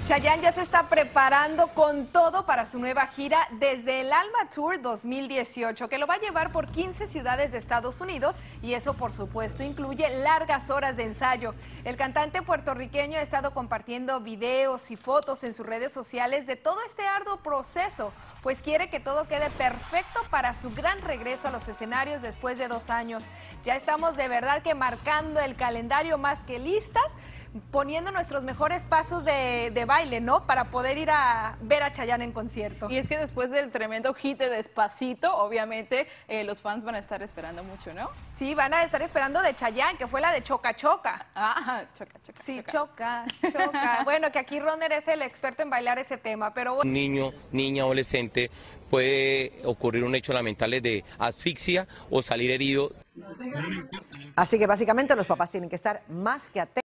Chayanne ya se está preparando con todo para su nueva gira desde el Alma Tour 2018, que lo va a llevar por 15 ciudades de Estados Unidos y eso por supuesto incluye largas horas de ensayo. El cantante puertorriqueño ha estado compartiendo videos y fotos en sus redes sociales de todo este arduo proceso, pues quiere que todo quede perfecto para su gran regreso a los escenarios después de 2 años. Ya estamos de verdad que marcando el calendario más que listas, poniendo nuestros mejores pasos de baile, ¿no? Para poder ir a ver a Chayanne en concierto. Y es que después del tremendo hit de Despacito, obviamente los fans van a estar esperando mucho, ¿no? Sí, van a estar esperando de Chayanne, que fue la de Choca Choca. Ah, choca, choca. Sí, choca. choca, choca. Bueno, que aquí Ronner es el experto en bailar ese tema, pero... Un niño, niña, adolescente puede ocurrir un hecho lamentable de asfixia o salir herido. Así que básicamente los papás tienen que estar más que atentos.